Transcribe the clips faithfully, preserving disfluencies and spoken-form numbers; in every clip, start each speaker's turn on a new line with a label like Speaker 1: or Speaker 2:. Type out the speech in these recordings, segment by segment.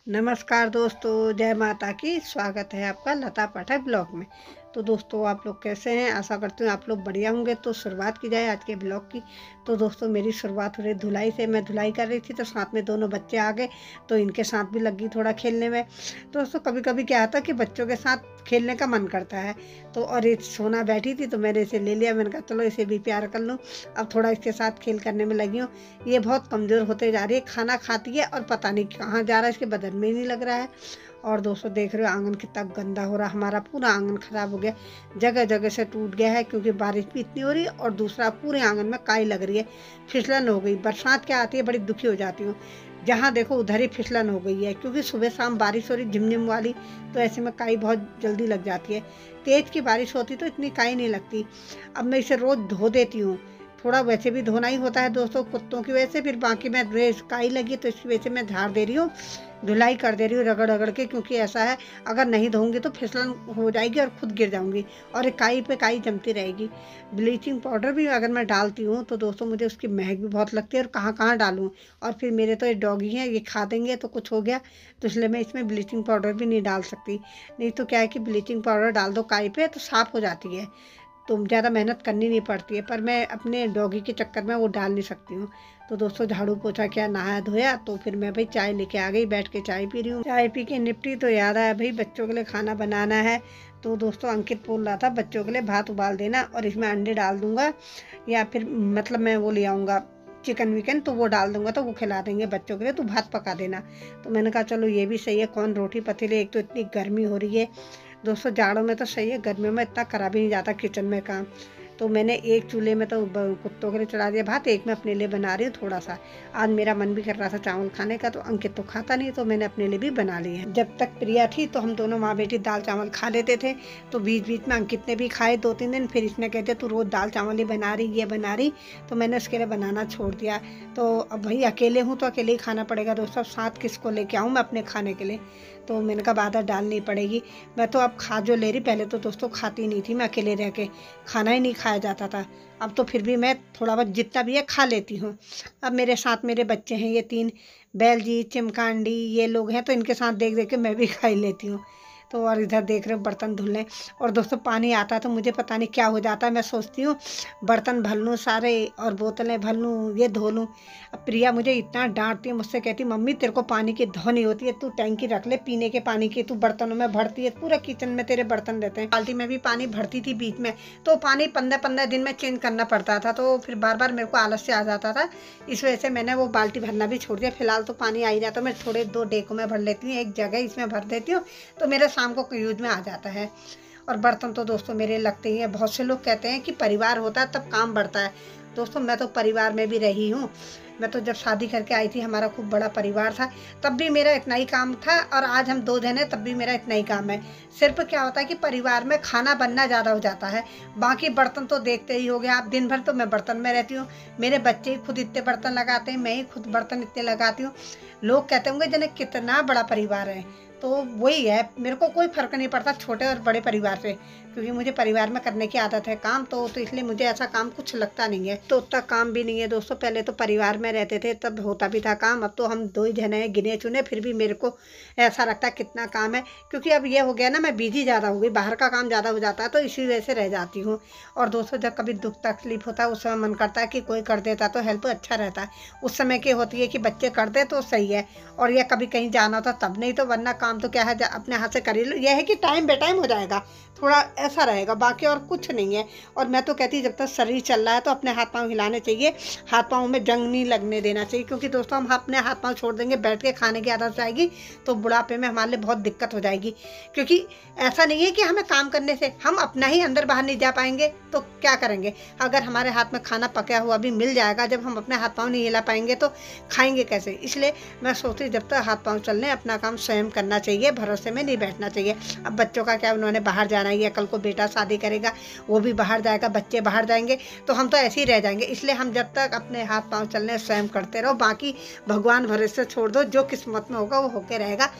Speaker 1: नमस्कार दोस्तों, जय माता की। स्वागत है आपका लता पाठक ब्लॉग में। तो दोस्तों, आप लोग कैसे हैं? आशा करती हूँ आप लोग बढ़िया होंगे। तो शुरुआत की जाए आज के ब्लॉग की। तो दोस्तों, मेरी शुरुआत हो रही धुलाई से। मैं धुलाई कर रही थी तो साथ में दोनों बच्चे आ गए, तो इनके साथ भी लगी थोड़ा खेलने में। तो दोस्तों, कभी कभी क्या आता है कि बच्चों के साथ खेलने का मन करता है। तो और ये सोना बैठी थी तो मैंने इसे ले लिया। मैंने कहा चलो इसे भी प्यार कर लूँ। अब थोड़ा इसके साथ खेल करने में लगी हूँ। ये बहुत कमज़ोर होते जा रही है, खाना खाती है और पता नहीं कहाँ जा रहा है, इसके बदन में ही नहीं लग रहा है। और दोस्तों, देख रहे हो आंगन कितना गंदा हो रहा है। हमारा पूरा आंगन खराब हो गया, जगह जगह से टूट गया है क्योंकि बारिश भी इतनी हो रही है। और दूसरा, पूरे आंगन में काई लग रही है, फिसलन हो गई। बरसात क्या आती है, बड़ी दुखी हो जाती हूँ। जहाँ देखो उधर ही फिसलन हो गई है, क्योंकि सुबह शाम बारिश हो रही झिमझिम वाली, तो ऐसे में काई बहुत जल्दी लग जाती है। तेज की बारिश होती तो इतनी काई नहीं लगती। अब मैं इसे रोज़ धो देती हूँ। थोड़ा वैसे भी धोना ही होता है दोस्तों, कुत्तों की वजह से। फिर बाकी मैं ड्रेस काई लगी तो इसकी वजह से मैं झाड़ दे रही हूँ, धुलाई कर दे रही हूँ रगड़ रगड़ के। क्योंकि ऐसा है, अगर नहीं धोऊंगी तो फिसलन हो जाएगी और खुद गिर जाऊंगी और काई पे काई जमती रहेगी। ब्लीचिंग पाउडर भी अगर मैं डालती हूँ तो दोस्तों, मुझे उसकी महक भी बहुत लगती है। और कहाँ कहाँ डालूँ, और फिर मेरे तो ये डॉगी हैं, ये खा देंगे तो कुछ हो गया। तो इसलिए मैं इसमें ब्लीचिंग पाउडर भी नहीं डाल सकती। नहीं तो क्या है कि ब्लीचिंग पाउडर डाल दो काई पे तो साफ़ हो जाती है, तो ज़्यादा मेहनत करनी नहीं पड़ती है। पर मैं अपने डॉगी के चक्कर में वो डाल नहीं सकती हूँ। तो दोस्तों, झाड़ू पोछा किया, नहाया धोया, तो फिर मैं भाई चाय लेके आ गई, बैठ के चाय पी रही हूँ। चाय पी के निपटी तो याद आया भाई बच्चों के लिए खाना बनाना है। तो दोस्तों, अंकित बोल रहा था बच्चों के लिए भात उबाल देना और इसमें अंडे डाल दूंगा, या फिर मतलब मैं वो ले आऊँगा चिकन विकन, तो वो डाल दूंगा तो वो खिला देंगे बच्चों के लिए, तो भात पका देना। तो मैंने कहा चलो ये भी सही है, कौन रोटी पतीले। एक तो इतनी गर्मी हो रही है दोस्तों, जाड़ों में तो सही है, गर्मियों में इतना करा भी नहीं जाता किचन में काम। तो मैंने एक चूल्हे में तो कुत्तों के लिए चढ़ा दिया भात, एक मैं अपने लिए बना रही हूँ थोड़ा सा। आज मेरा मन भी कर रहा था चावल खाने का, तो अंकित तो खाता नहीं, तो मैंने अपने लिए भी बना लिए हैं। जब तक प्रिया थी तो हम दोनों माँ बेटी दाल चावल खा लेते थे। तो बीच बीच में अंकित ने भी खाए दो तीन दिन, फिर इसने कहते तू रोज़ दाल चावल ही बना रही ये बना रही, तो मैंने उसके लिए बनाना छोड़ दिया। तो अब भाई अकेले हूँ तो अकेले ही खाना पड़ेगा दोस्तों, साथ किसको लेके आऊँ मैं अपने खाने के लिए। तो मैंने कहा आदत डालनी पड़ेगी। मैं तो अब खा जो ले रही, पहले तो दोस्तों खाती नहीं थी मैं, अकेले रह के खाना ही नहीं खाया जाता था। अब तो फिर भी मैं थोड़ा बहुत जितना भी है खा लेती हूँ। अब मेरे साथ मेरे बच्चे हैं, ये तीन बैल जी चिमकांडी ये लोग हैं, तो इनके साथ देख देख के मैं भी खा ही लेती हूँ। तो और इधर देख रहे हो बर्तन धुल लें। और दोस्तों, पानी आता है तो मुझे पता नहीं क्या हो जाता है। मैं सोचती हूँ बर्तन भर लूँ सारे और बोतलें भर लूँ, ये धो लूँ। अब प्रिया मुझे इतना डांटती है, मुझसे कहती मम्मी तेरे को पानी की धोनी होती है, तू टैंकी रख ले पीने के पानी की, तू बर्तनों में भरती है, पूरा किचन में तेरे बर्तन रहते हैं। बाल्टी में भी पानी भरती थी बीच में, तो पानी पंद्रह पंद्रह दिन में चेंज करना पड़ता था, तो फिर बार बार मेरे को आलस से आ जाता था। इस वजह से मैंने वो बाल्टी भरना भी छोड़ दिया। फिलहाल तो पानी आ ही जाता, मैं थोड़े दो डेकों में भर लेती हूँ, एक जगह इसमें भर देती हूँ, तो मेरे शाम को यूज में आ जाता है। और बर्तन तो दोस्तों मेरे लगते ही हैं। बहुत से लोग कहते हैं कि परिवार होता है तब काम बढ़ता है। दोस्तों, मैं तो परिवार में भी रही हूँ। मैं तो जब शादी करके आई थी, हमारा खूब बड़ा परिवार था, तब भी मेरा इतना ही काम था। और आज हम दो जन हैं तब भी मेरा इतना ही काम है। सिर्फ क्या होता है कि परिवार में खाना बनना ज़्यादा हो जाता है, बाकी बर्तन तो देखते ही हो गया आप। दिन भर तो मैं बर्तन में रहती हूँ, मेरे बच्चे खुद इतने बर्तन लगाते हैं, मैं ही खुद बर्तन इतने लगाती हूँ। लोग कहते होंगे जिन्हें कितना बड़ा परिवार है, तो वही है, मेरे को कोई फ़र्क नहीं पड़ता छोटे और बड़े परिवार से, क्योंकि मुझे परिवार में करने की आदत है काम, तो तो इसलिए मुझे ऐसा काम कुछ लगता नहीं है। तो उतना काम भी नहीं है दोस्तों। पहले तो परिवार में रहते थे तब होता भी था काम, अब तो हम दो ही जने हैं गिने चुने, फिर भी मेरे को ऐसा लगता है कितना काम है। क्योंकि अब ये हो गया ना, मैं बिजी ज़्यादा हो गई, बाहर का काम ज़्यादा हो जाता है, तो इसी वजह से रह जाती हूँ। और दोस्तों, जब कभी दुख तकलीफ होता है उस समय मन करता है कि कोई कर देता तो हेल्प अच्छा रहता है। उस समय की होती है कि बच्चे कर दे तो सही है, और यह कभी कहीं जाना होता तब, नहीं तो वरना काम तो क्या है अपने हाथ से कर ही लो। यह है कि टाइम बे टाइम हो जाएगा, थोड़ा ऐसा रहेगा, बाकी और कुछ नहीं है। और मैं तो कहती जब तक शरीर चल रहा है तो अपने हाथ पांव हिलाने चाहिए, हाथ पांव में जंग नहीं लगने देना चाहिए। क्योंकि दोस्तों, हम अपने हाथ पांव छोड़ देंगे, बैठ के खाने की आदत जाएगी, तो बुढ़ापे में हमारे लिए बहुत दिक्कत हो जाएगी। क्योंकि ऐसा नहीं है कि हमें काम करने से हम अपना ही अंदर बाहर नहीं जा पाएंगे, तो क्या करेंगे? अगर हमारे हाथ में खाना पका हुआ भी मिल जाएगा, जब हम अपने हाथ पाँव नहीं हिला पाएंगे तो खाएंगे कैसे? इसलिए मैं सोचती जब तक हाथ पाँव चल रहे अपना काम स्वयं करना चाहिए, भरोसे में नहीं बैठना चाहिए। अब बच्चों का क्या, उन्होंने बाहर जाना ही है, कल को बेटा शादी करेगा वो भी बाहर जाएगा, बच्चे बाहर जाएंगे, तो हम तो ऐसे ही रह जाएंगे। इसलिए हम जब तक अपने हाथ पाँव चलने स्वयं करते रहो, बाकी भगवान भरोसे छोड़ दो, जो किस्मत में होगा वो होके रहेगा।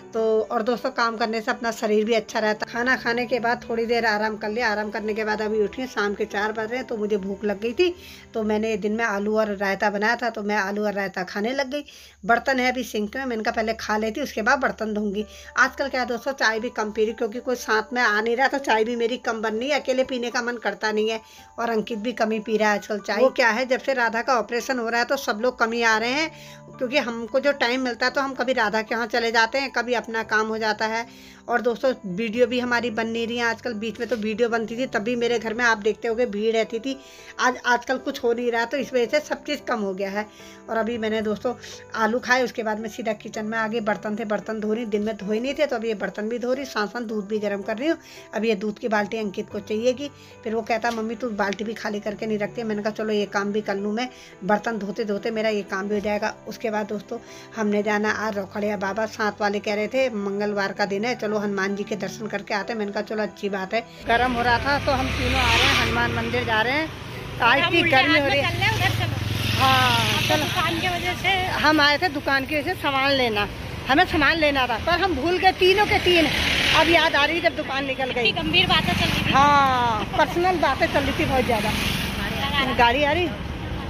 Speaker 1: तो और दोस्तों काम करने से अपना शरीर भी अच्छा रहता। खाना खाने के बाद थोड़ी देर आराम कर लिया। आराम करने के बाद अभी उठी, शाम के चार बज रहे हैं, तो मुझे भूख लग गई थी। तो मैंने दिन में आलू और रायता बनाया था, तो मैं आलू और रायता खाने लग गई। बर्तन है अभी सिंक में, मैंने कहा पहले खा लेती, उसके बाद बर्तन धोंगी। आजकल क्या है दोस्तों, चाय भी कम पी रही, क्योंकि कोई साथ में आ नहीं रहा, तो चाय भी मेरी कम बन रही है। अकेले पीने का मन करता नहीं है, और अंकित भी कम ही पी रहा है आजकल चाय। वो क्या है, जब से राधा का ऑपरेशन हो रहा है तो सब लोग कम ही आ रहे हैं, क्योंकि हमको जो टाइम मिलता है तो हम कभी राधा के यहाँ चले जाते हैं, कभी अपना काम हो जाता है। और दोस्तों वीडियो भी हमारी बन नहीं रही है आजकल। बीच में तो वीडियो बनती थी, तब भी मेरे घर में आप देखते होगे भीड़ रहती थी। आज आजकल कुछ हो नहीं रहा, तो इस वजह से सब चीज़ कम हो गया है। और अभी मैंने दोस्तों आलू खाए, उसके बाद मैं सीधा किचन में आ गई। बर्तन थे, बर्तन धो रही, दिन में धोए नहीं थे, तो अभी ये बर्तन भी धो रही, साथ साथ दूध भी गर्म कर रही हूँ। अभी ये दूध की बाल्टी अंकित को चाहिएगी। फिर वो कहता मम्मी तू बाल्टी भी खाली करके नहीं रखती। मैंने कहा चलो ये काम भी कर लूँ मैं, बर्तन धोते धोते मेरा ये काम भी हो जाएगा। उसके बाद दोस्तों हमने जाना आज रोखड़िया बाबा। साथ वाले कह रहे थे मंगलवार का दिन है, चलो हनुमान जी के दर्शन करके आते हैं। मैंने कहा चलो अच्छी बात है। गर्म हो रहा था तो हम तीनों आ रहे हैं, हनुमान मंदिर जा रहे हैं। आज की गर्मी हो रही है। हाँ चलो, दुकान की वजह से हम आए थे, दुकान की वजह से सामान लेना, हमें सामान लेना था, पर हम भूल गए तीनों के तीन। अब याद आ रही जब दुकान निकल गई। गंभीर बातें चल रही थी। हाँ पर्सनल बातें चल रही थी बहुत ज़्यादा। गाड़ी आ रही,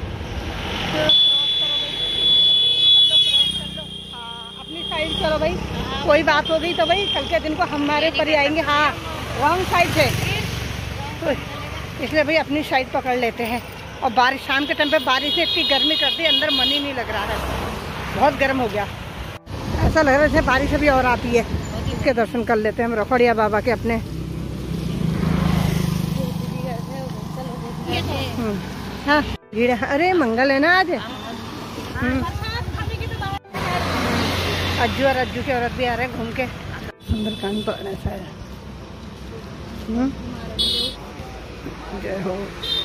Speaker 1: अपनी साइड चलो भाई। कोई बात हो गई तो भाई कल के दिन को हमारे ऊपर ही आएंगे। हाँ रॉन्ग साइड से, तो इसलिए भाई अपनी साइड पकड़ लेते हैं। और बारिश, शाम के टाइम पे बारिश से इतनी गर्मी कर दी, अंदर मन ही नहीं लग रहा है, बहुत गर्म हो गया। ऐसा लग रहा है जैसे बारिश अभी और आती है। इसके दर्शन कर लेते हैं हम रोखड़िया बाबा के अपने। हाँ भीड़ है, अरे मंगल है ना आज। अज्जू और अज्जू की औरत भी आ रहे हैं घूम के। सुंदरकांड तो ऐसा है। जय हो।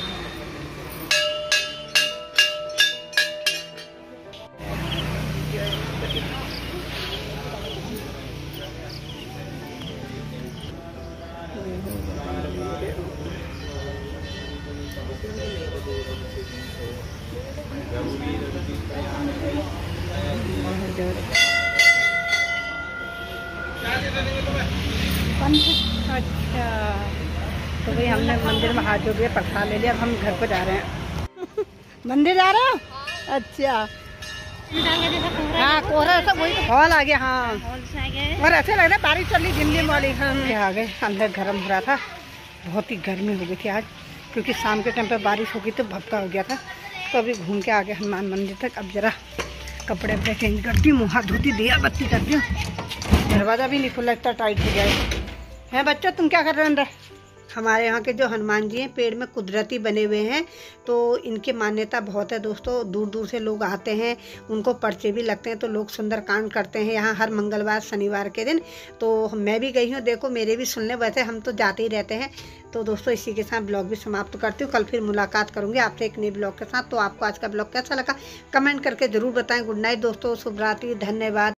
Speaker 1: अच्छा तो भाई हमने मंदिर में हाथ जोड़ दिया, प्रसाद ले लिया, अब हम घर को जा रहे हैं। मंदिर जा रहे हो? अच्छा हाँ कोहरा सब वही तो हॉल आ गया। हाँ और ऐसे लग रहा है बारिश चल रही झिमझिम वाली। हम आ गए अंदर, गर्म हो रहा था, बहुत ही गर्मी हो गई थी आज, क्योंकि शाम के टाइम पर बारिश हो गई तो भपका हो गया था। तो अभी घूम के आ गए हनुमान मंदिर तक। अब जरा कपड़े वपड़े चेंज करती हूँ, मुँह हाथ धोती, दिया बत्ती करती हूँ। दरवाज़ा भी नहीं खुला, इतना टाइट हो जाए। है बच्चों तुम क्या कर रहे हो अंदर? हमारे यहाँ के जो हनुमान जी हैं पेड़ में कुदरती बने हुए हैं, तो इनकी मान्यता बहुत है दोस्तों। दूर दूर से लोग आते हैं, उनको पर्चे भी लगते हैं, तो लोग सुंदरकांड करते हैं यहाँ हर मंगलवार शनिवार के दिन। तो मैं भी गई हूँ, देखो मेरे भी सुन ले, वैसे हम तो जाते ही रहते हैं। तो दोस्तों इसी के साथ ब्लॉग भी समाप्त करती हूँ। कल फिर मुलाकात करूँगी आपसे एक नए ब्लॉग के साथ। तो आपको आज का ब्लॉग कैसा लगा कमेंट करके ज़रूर बताएं। गुड नाइट दोस्तों, शुभ रात्रि, धन्यवाद।